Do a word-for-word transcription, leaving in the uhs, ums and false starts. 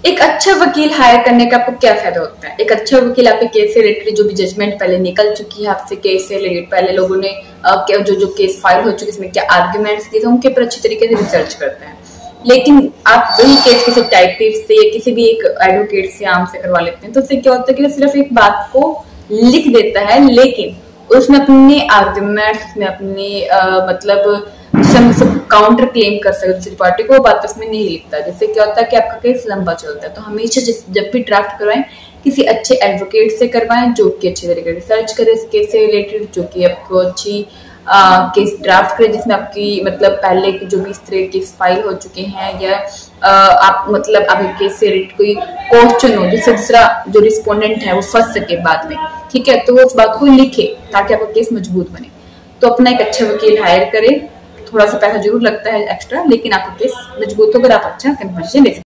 एक अच्छा वकील हायर करने का आपको क्या फायदा होता है? एक अच्छा वकील आपके केस से रिलेटेड जो भी जजमेंट पहले निकल चुकी है आपसे केस से रिलेटेड, पहले लोगों ने uh, जो जो केस फाइल हो चुके इसमें क्या आर्ग्यूमेंट्स दिए थे उनके ऊपर अच्छी तरीके से रिसर्च करते हैं। लेकिन आप वही केस किसी टाइपिस्ट से या किसी भी एक एडवोकेट से आम से करवा लेते हैं तो उससे क्या होता है कि वो सिर्फ एक बात को लिख देता है, लेकिन उसमें अपने आर्ग्यूमेंट्स, उसमें अपने मतलब सब काउंटर क्लेम कर सकते दूसरी पार्टी को, वो बात उसमें नहीं लिखता, जिससे क्या होता है कि आपका केस लंबा चलता है। तो हमेशा जब भी ड्राफ्ट करवाएं किसी अच्छे एडवोकेट से करवाएं जो कि अच्छे तरीके रिसर्च करे इस केस से रिलेटेड, जो कि आपको अच्छी आ, केस ड्राफ्ट करे जिसमें आपकी मतलब पहले की जो भी इस तरह केस फाइल हो चुके हैं या आ, आप मतलब आपके केस से रिलेटेड कोई क्वेश्चन हो जिससे दूसरा जो रिस्पोंडेंट है वो फंस सके बाद में, ठीक है, तो वो उस बात को लिखे ताकि आपका केस मजबूत बने। तो अपना एक अच्छा वकील हायर करें, थोड़ा सा पैसा जरूर लगता है एक्स्ट्रा, लेकिन आपका केस मजबूत होकर आप अच्छा कन्वर्जन ले सकते हैं।